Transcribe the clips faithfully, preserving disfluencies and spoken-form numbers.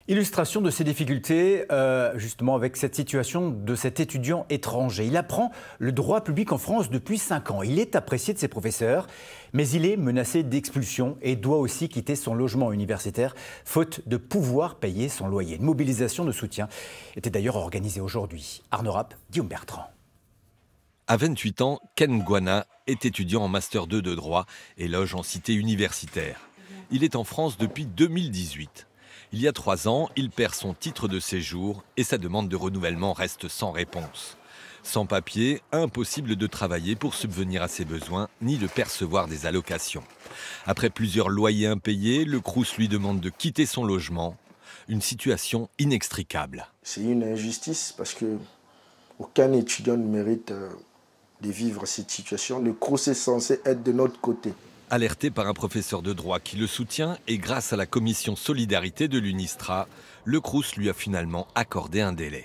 Illustration de ces difficultés, euh, justement avec cette situation de cet étudiant étranger. Il apprend le droit public en France depuis cinq ans. Il est apprécié de ses professeurs, mais il est menacé d'expulsion et doit aussi quitter son logement universitaire, faute de pouvoir payer son loyer. Une mobilisation de soutien était d'ailleurs organisée aujourd'hui. Arnaud Rapp, Guillaume Bertrand. À vingt-huit ans, Ken Guana est étudiant en Master deux de droit et loge en cité universitaire. Il est en France depuis deux mille dix-huit. Il y a trois ans, il perd son titre de séjour et sa demande de renouvellement reste sans réponse. Sans papier, impossible de travailler pour subvenir à ses besoins ni de percevoir des allocations. Après plusieurs loyers impayés, le Crous lui demande de quitter son logement. Une situation inextricable. C'est une injustice parce que aucun étudiant ne mérite de vivre cette situation. Le Crous est censé être de notre côté. Alerté par un professeur de droit qui le soutient et grâce à la commission solidarité de l'UNISTRA, le Crous lui a finalement accordé un délai.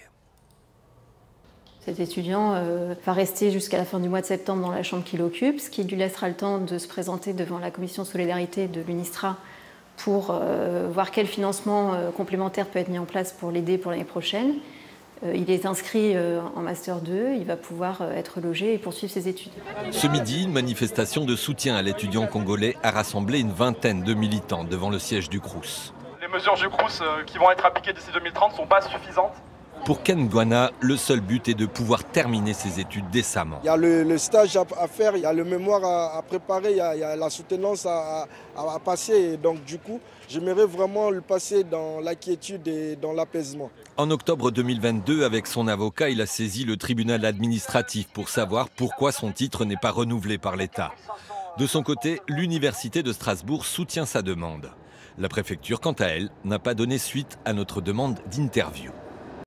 Cet étudiant euh, va rester jusqu'à la fin du mois de septembre dans la chambre qu'il occupe, ce qui lui laissera le temps de se présenter devant la commission solidarité de l'UNISTRA pour euh, voir quel financement euh, complémentaire peut être mis en place pour l'aider pour l'année prochaine. Il est inscrit en Master deux, il va pouvoir être logé et poursuivre ses études. Ce midi, une manifestation de soutien à l'étudiant congolais a rassemblé une vingtaine de militants devant le siège du Crous. Les mesures du Crous qui vont être appliquées d'ici deux mille trente ne sont pas suffisantes. Pour Ken Guana, le seul but est de pouvoir terminer ses études décemment. Il y a le, le stage à, à faire, il y a le mémoire à, à préparer, il y, a, il y a la soutenance à, à, à passer. Et donc du coup, j'aimerais vraiment le passer dans l'inquiétude et dans l'apaisement. En octobre deux mille vingt-deux, avec son avocat, il a saisi le tribunal administratif pour savoir pourquoi son titre n'est pas renouvelé par l'État. De son côté, l'université de Strasbourg soutient sa demande. La préfecture, quant à elle, n'a pas donné suite à notre demande d'interview.